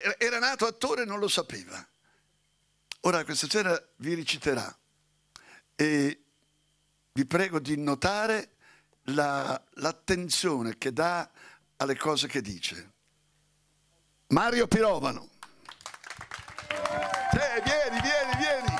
era nato attore e non lo sapeva. Ora questa sera vi reciterà e vi prego di notare l'attenzione che dà alle cose che dice. Mario Pirovano. Vieni.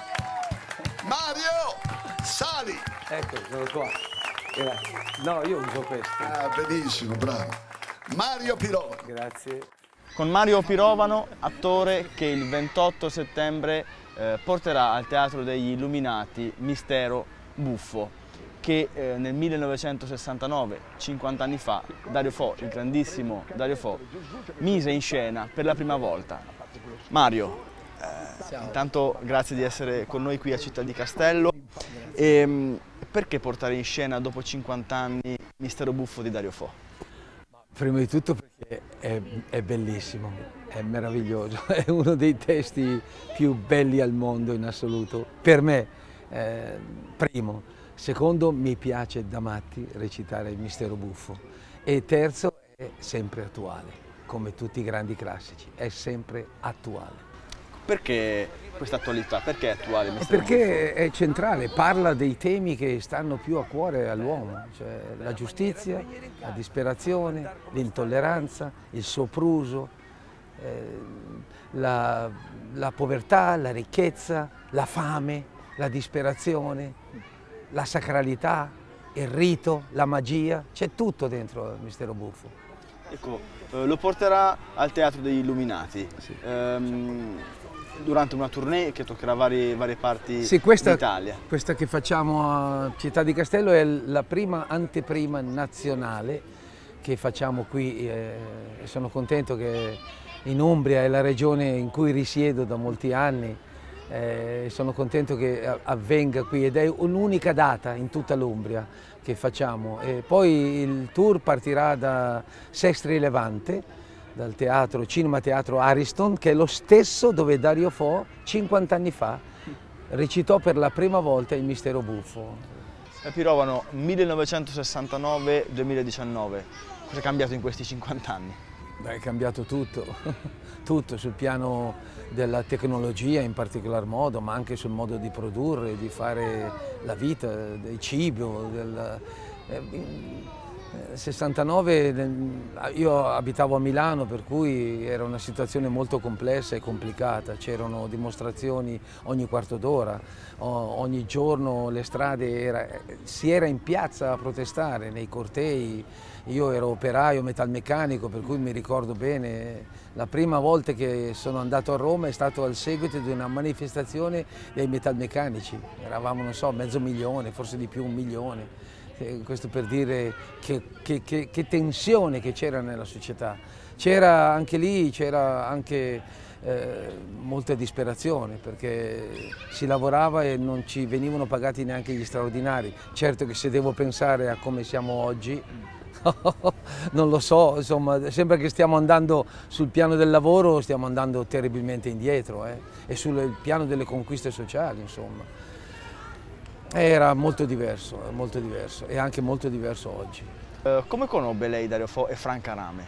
Mario, sali. Ecco, sono qua. Grazie. No, io uso questo. Ah, benissimo, bravo. Mario Pirovano. Grazie. Con Mario Pirovano, attore che il 28 settembre porterà al Teatro degli Illuminati Mistero Buffo, che nel 1969, 50 anni fa, Dario Fo, il grandissimo Dario Fo, mise in scena per la prima volta. Mario, intanto grazie di essere con noi qui a Città di Castello. Perché portare in scena dopo 50 anni Mistero Buffo di Dario Fo? Prima di tutto perché è bellissimo, è meraviglioso, è uno dei testi più belli al mondo in assoluto, per me, primo. Secondo, mi piace da matti recitare il Mistero Buffo. E terzo, è sempre attuale, come tutti i grandi classici, è sempre attuale. Perché questa attualità? Perché è attuale il Mistero Perché Buffo? è centrale, parla dei temi che stanno più a cuore all'uomo, cioè la giustizia, la disperazione, l'intolleranza, il sopruso, la povertà, la ricchezza, la fame, la disperazione, la sacralità, il rito, la magia, c'è tutto dentro il Mistero Buffo. Ecco, lo porterà al Teatro degli Illuminati. Sì. Durante una tournée che toccherà varie parti d'Italia. Sì, Questa che facciamo a Città di Castello è la prima anteprima nazionale che facciamo qui. Sono contento che in Umbria è la regione in cui risiedo da molti anni. Sono contento che avvenga qui ed è un'unica data in tutta l'Umbria che facciamo. E poi il tour partirà da Sestri Levante, dal teatro, Cinema Teatro Ariston, che è lo stesso dove Dario Fo 50 anni fa recitò per la prima volta il Mistero Buffo. Pirovano, 1969-2019, cosa è cambiato in questi 50 anni? Beh, è cambiato tutto, tutto sul piano della tecnologia in particolar modo, ma anche sul modo di produrre, di fare la vita, del cibo, 69 io abitavo a Milano, per cui era una situazione molto complessa e complicata, c'erano dimostrazioni ogni quarto d'ora, ogni giorno le strade si era in piazza a protestare, nei cortei. Io ero operaio metalmeccanico, per cui mi ricordo bene, la prima volta che sono andato a Roma è stato al seguito di una manifestazione dei metalmeccanici, eravamo non so, 500.000, forse di più, 1 milione. Questo per dire che tensione che c'era nella società. C'era anche lì, c'era anche molta disperazione, perché si lavorava e non ci venivano pagati neanche gli straordinari. Certo che se devo pensare a come siamo oggi, non lo so, insomma, sembra che stiamo andando sul piano del lavoro, stiamo andando terribilmente indietro, e sul piano delle conquiste sociali, insomma. Era molto diverso e anche molto diverso oggi. Come conobbe lei Dario Fo e Franca Rame?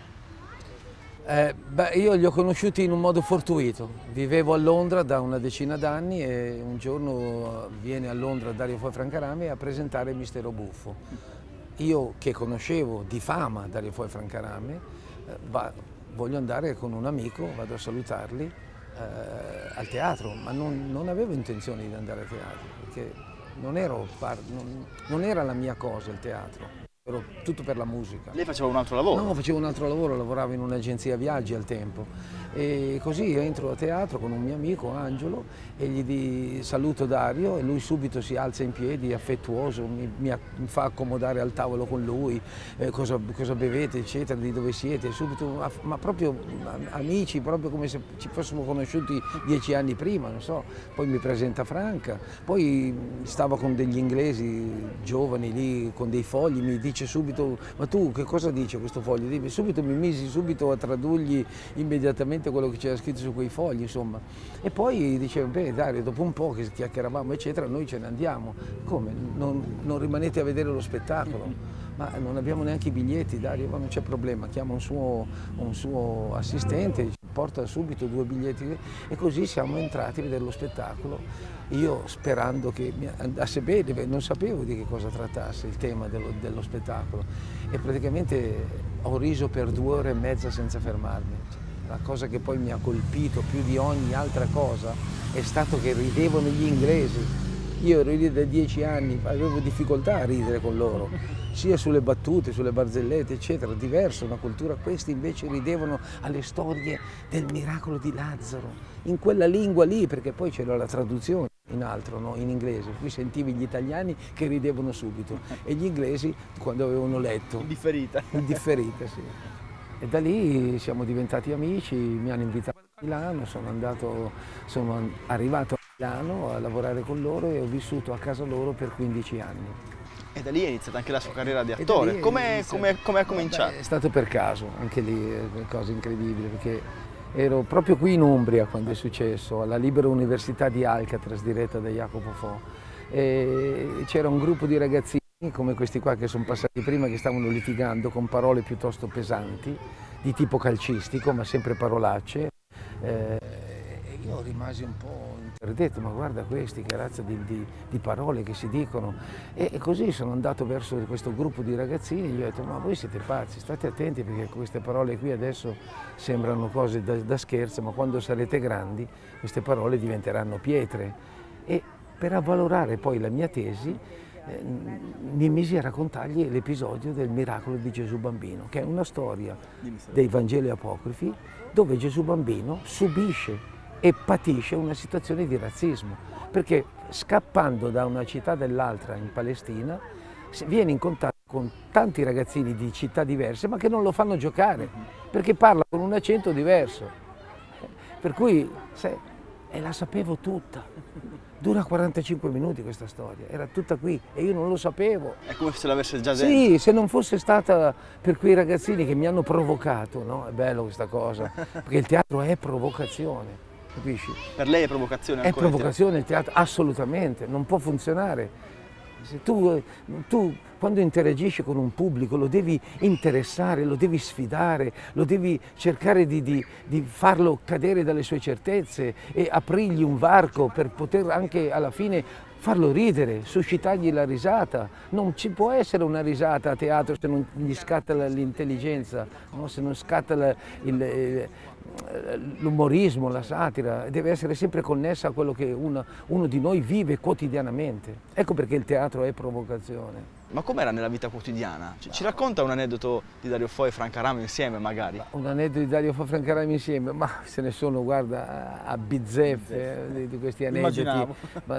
Io li ho conosciuti in un modo fortuito. Vivevo a Londra da una decina d'anni e un giorno viene a Londra Dario Fo e Franca Rame a presentare Mistero Buffo. Io, che conoscevo di fama Dario Fo e Franca Rame, voglio andare con un amico, vado a salutarli al teatro, ma non avevo intenzione di andare al teatro, perché non era la mia cosa il teatro, ero tutto per la musica. Lei faceva un altro lavoro? No, facevo un altro lavoro, lavoravo in un'agenzia viaggi al tempo. E così entro a teatro con un mio amico, Angelo, e gli saluto Dario e lui subito si alza in piedi, affettuoso, mi fa accomodare al tavolo con lui, cosa bevete, eccetera, di dove siete, subito, ma proprio amici, proprio come se ci fossimo conosciuti 10 anni prima, non so. Poi mi presenta Franca, poi stavo con degli inglesi giovani lì con dei fogli, mi dice subito, ma tu che cosa dice questo foglio? Subito mi misi subito a tradurgli immediatamente quello che c'era scritto su quei fogli, insomma. E poi diceva, beh Dario, dopo un po' che chiacchieravamo eccetera, noi ce ne andiamo. Come? Non rimanete a vedere lo spettacolo? ma non abbiamo neanche i biglietti, Dario, ma non c'è problema, chiama un suo assistente, ci porta subito 2 biglietti e così siamo entrati a vedere lo spettacolo, io sperando che mi andasse bene, non sapevo di che cosa trattasse il tema dello spettacolo e praticamente ho riso per 2 ore e mezza senza fermarmi. La cosa che poi mi ha colpito più di ogni altra cosa è stato che ridevano gli inglesi. Io ero lì da 10 anni, avevo difficoltà a ridere con loro, sia sulle battute, sulle barzellette, eccetera, diverso, una cultura. Questi invece ridevano alle storie del miracolo di Lazzaro, in quella lingua lì, perché poi c'era la traduzione in altro, no? In inglese. Qui sentivi gli italiani che ridevano subito e gli inglesi quando avevano letto. Indifferita. Indifferita, sì. E da lì siamo diventati amici, mi hanno invitato a Milano, sono arrivato a Milano a lavorare con loro e ho vissuto a casa loro per 15 anni. E da lì è iniziata anche la sua carriera di attore. Come ha cominciato? Beh, è stato per caso, anche lì è una cosa incredibile, perché ero proprio qui in Umbria quando è successo, alla Libera Università di Alcatraz, diretta da Jacopo Fo. E c'era un gruppo di ragazzini come questi qua che sono passati prima, che stavano litigando con parole piuttosto pesanti, di tipo calcistico, ma sempre parolacce. Io rimasi un po' interdetto, ma guarda questi, che razza di parole che si dicono. E così sono andato verso questo gruppo di ragazzini e gli ho detto: ma voi siete pazzi, state attenti perché queste parole qui adesso sembrano cose da scherzo, ma quando sarete grandi queste parole diventeranno pietre. E per avvalorare poi la mia tesi mi misi a raccontargli l'episodio del miracolo di Gesù Bambino, che è una storia dei Vangeli apocrifi dove Gesù Bambino subisce e patisce una situazione di razzismo, perché scappando da una città dell'altra in Palestina viene in contatto con tanti ragazzini di città diverse ma che non lo fanno giocare perché parla con un accento diverso, per cui e la sapevo tutta. Dura 45 minuti questa storia, era tutta qui e io non lo sapevo. È come se l'avesse già detto. Sì, se non fosse stata per quei ragazzini che mi hanno provocato, no? È bello questa cosa, perché il teatro è provocazione, capisci? Per lei è provocazione È ancora? provocazione il teatro, assolutamente, non può funzionare. Se tu quando interagisci con un pubblico lo devi interessare, lo devi sfidare, lo devi cercare di farlo cadere dalle sue certezze e aprirgli un varco per poter anche alla fine farlo ridere, suscitargli la risata. Non ci può essere una risata a teatro se non gli scatta l'intelligenza, no? Se non scatta l'umorismo, la satira, deve essere sempre connessa a quello che uno di noi vive quotidianamente. Ecco perché il teatro è provocazione. Ma com'era nella vita quotidiana? Ci racconta un aneddoto di Dario Fo e Franca Rame insieme magari? Un aneddoto di Dario Fo e Franca Rame insieme? Ma se ne sono, guarda, a bizzeffe di questi aneddoti. Immaginavo.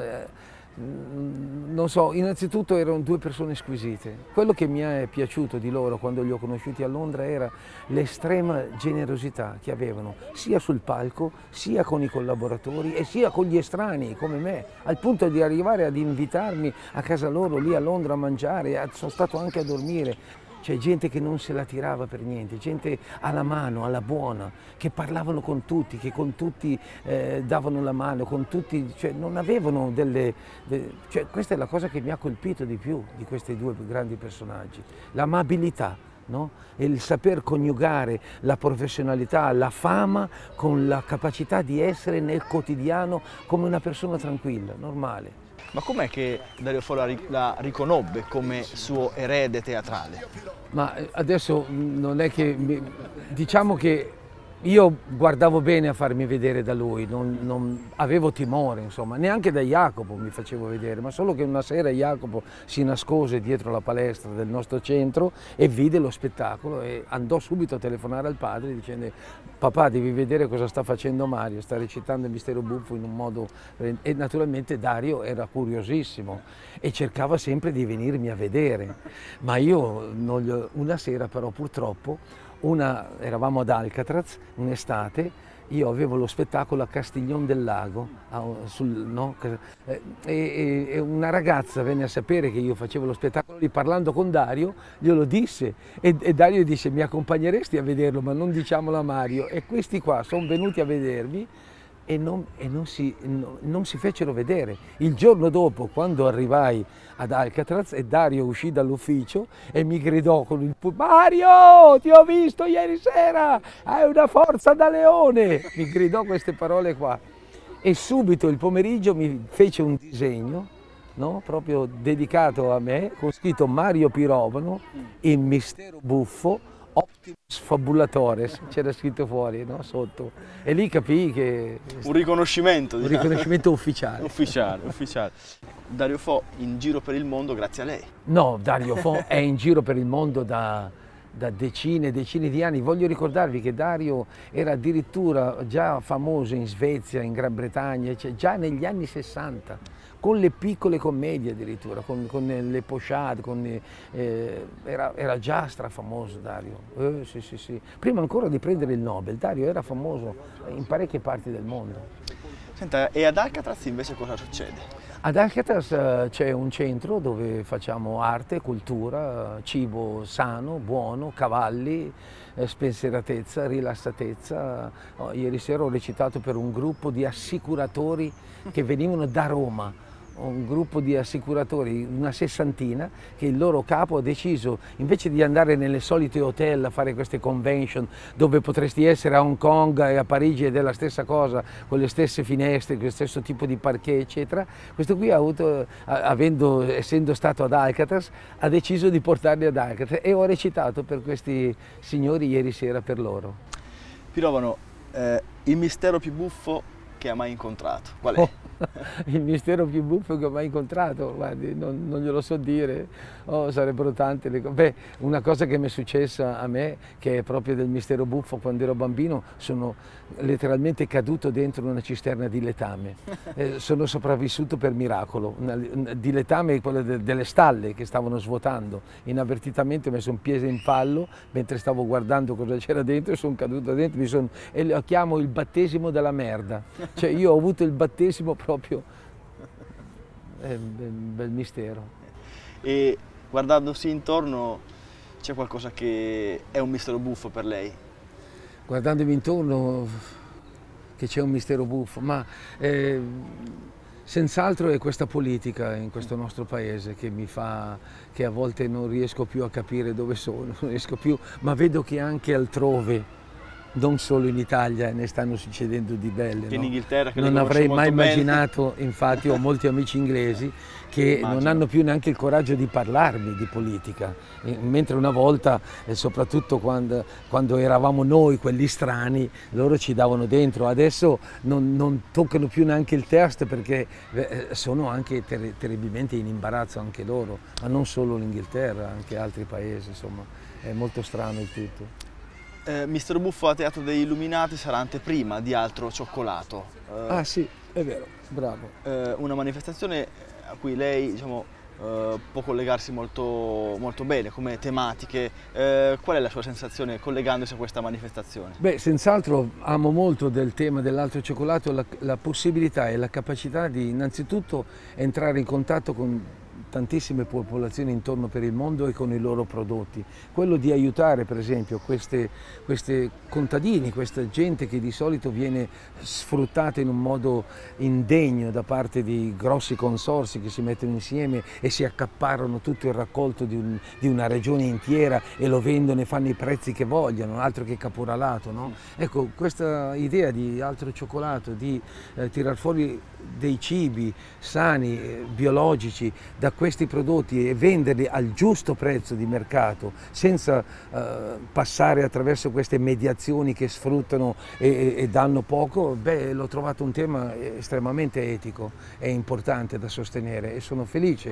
Non so, innanzitutto erano 2 persone squisite. Quello che mi è piaciuto di loro quando li ho conosciuti a Londra era l'estrema generosità che avevano, sia sul palco, sia con i collaboratori e sia con gli estranei come me, al punto di arrivare ad invitarmi a casa loro lì a Londra a mangiare, sono stato anche a dormire. C'è gente che non se la tirava per niente, gente alla mano, alla buona, che parlavano con tutti, che con tutti davano la mano, con tutti, cioè non avevano cioè questa è la cosa che mi ha colpito di più di questi 2 grandi personaggi, l'amabilità, no? E il saper coniugare la professionalità, la fama con la capacità di essere nel quotidiano come una persona tranquilla, normale. Ma com'è che Dario Fo la riconobbe come suo erede teatrale? Ma adesso non è che, diciamo che io guardavo bene a farmi vedere da lui, non avevo timore, insomma, neanche da Jacopo mi facevo vedere, ma solo che una sera Jacopo si nascose dietro la palestra del nostro centro e vide lo spettacolo e andò subito a telefonare al padre dicendo: papà, devi vedere cosa sta facendo Mario, sta recitando il Mistero Buffo in un modo... E naturalmente Dario era curiosissimo e cercava sempre di venirmi a vedere, ma io una sera però purtroppo eravamo ad Alcatraz, un'estate, io avevo lo spettacolo a Castiglion del Lago, e una ragazza venne a sapere che io facevo lo spettacolo lì, parlando con Dario, glielo disse e Dario disse: mi accompagneresti a vederlo, ma non diciamolo a Mario. E questi qua sono venuti a vedermi non si fecero vedere. Il giorno dopo, quando arrivai ad Alcatraz, e Dario uscì dall'ufficio e mi gridò con il Mario, ti ho visto ieri sera, hai una forza da leone! Mi gridò queste parole qua. E subito il pomeriggio mi fece un disegno, no? Proprio dedicato a me, con scritto Mario Pirovano, il mistero buffo, Optimus Fabulatores, c'era scritto fuori, no? Sotto. E lì capii che... Un riconoscimento, un riconoscimento ufficiale. Ufficiale. Dario Fo in giro per il mondo grazie a lei. No, Dario Fo è in giro per il mondo da decine e decine di anni. Voglio ricordarvi che Dario era addirittura già famoso in Svezia, in Gran Bretagna, cioè già negli anni 60. Con le piccole commedie addirittura, con le pochade, era già strafamoso Dario, sì. Prima ancora di prendere il Nobel, Dario era famoso in parecchie parti del mondo. Senta, e ad Alcatraz invece cosa succede? Ad Alcatraz c'è un centro dove facciamo arte, cultura, cibo sano, buono, cavalli, spensieratezza, rilassatezza. Ieri sera ho recitato per un gruppo di assicuratori che venivano da Roma. Un gruppo di assicuratori, una sessantina, che il loro capo ha deciso, invece di andare nelle solite hotel a fare queste convention dove potresti essere a Hong Kong e a Parigi ed è la stessa cosa, con le stesse finestre, con lo stesso tipo di parquet eccetera, questo qui ha avuto, essendo stato ad Alcatraz, ha deciso di portarli ad Alcatraz e ho recitato per questi signori ieri sera per loro. Pirovano, il mistero più buffo che ha mai incontrato, qual è? Il mistero più buffo che ho mai incontrato, guardi, non glielo so dire, sarebbero tante le cose. Beh, una cosa che mi è successa a me, che è proprio del mistero buffo, quando ero bambino, sono letteralmente caduto dentro una cisterna di letame. Sono sopravvissuto per miracolo, di letame quella delle stalle che stavano svuotando. Inavvertitamente ho messo un piede in fallo mentre stavo guardando cosa c'era dentro e sono caduto dentro, e lo chiamo il battesimo della merda. Cioè io ho avuto il battesimo proprio, è un bel mistero. E guardandosi intorno c'è qualcosa che è un mistero buffo per lei? Guardandomi intorno che c'è un mistero buffo, ma senz'altro è questa politica in questo nostro paese che mi fa, che a volte non riesco più a capire dove sono, non riesco più, ma vedo che anche altrove, non solo in Italia, ne stanno succedendo di belle. In no? Inghilterra, che non avrei mai bene. immaginato, infatti ho molti amici inglesi che non hanno più neanche il coraggio di parlarmi di politica, mentre una volta, soprattutto quando eravamo noi quelli strani, loro ci davano dentro, adesso non toccano più neanche il test perché sono anche terribilmente in imbarazzo anche loro, ma non solo l'Inghilterra, anche altri paesi, insomma, è molto strano il tutto. Mistero Buffo a Teatro degli Illuminati sarà anteprima di Altro Cioccolato. Ah sì, è vero, bravo. Una manifestazione a cui lei, diciamo, può collegarsi molto bene come tematiche. Qual è la sua sensazione collegandosi a questa manifestazione? Beh, senz'altro amo molto del tema dell'Altro Cioccolato la possibilità e la capacità di innanzitutto entrare in contatto con tantissime popolazioni intorno per il mondo e con i loro prodotti. Quello di aiutare per esempio questi contadini, questa gente che di solito viene sfruttata in un modo indegno da parte di grossi consorzi che si mettono insieme e si accaparrano tutto il raccolto di una regione intera e lo vendono e fanno i prezzi che vogliono, altro che caporalato. No? Ecco, questa idea di Altro Cioccolato, di tirar fuori dei cibi sani, biologici da questi prodotti e venderli al giusto prezzo di mercato senza passare attraverso queste mediazioni che sfruttano e danno poco, beh, l'ho trovato un tema estremamente etico e importante da sostenere e sono felice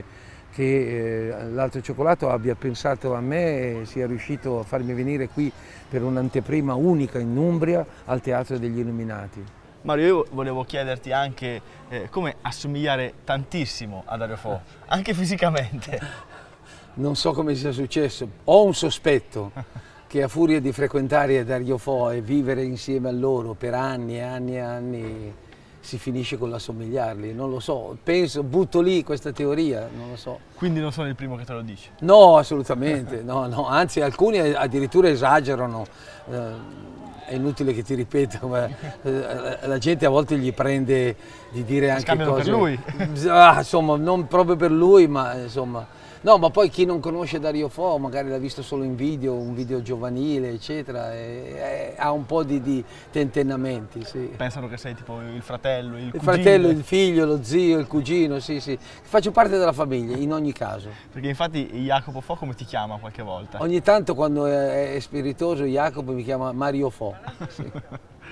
che l'Altro Cioccolato abbia pensato a me e sia riuscito a farmi venire qui per un'anteprima unica in Umbria al Teatro degli Illuminati. Mario, io volevo chiederti anche come assomigliare tantissimo a Dario Fo, anche fisicamente. Non so come sia successo, ho un sospetto che a furia di frequentare Dario Fo e vivere insieme a loro per anni e anni e anni si finisce con l'assomigliarli, non lo so, penso, butto lì questa teoria, non lo so. Quindi non sono il primo che te lo dice? No, assolutamente, no, anzi alcuni addirittura esagerano. è inutile che ti ripeta, ma la gente a volte gli prende di dire anche cose... per lui? Insomma, non proprio per lui, ma insomma... No, ma poi chi non conosce Dario Fo, magari l'ha visto solo in video, un video giovanile, eccetera, ha un po' di tentennamenti, sì. Pensano che sei tipo il fratello, il cugino. Fratello, il figlio, lo zio, il cugino, sì, sì. Faccio parte della famiglia, in ogni caso. Perché infatti Jacopo Fo come ti chiama qualche volta? Ogni tanto quando è spiritoso Jacopo mi chiama Mario Fo. Sì.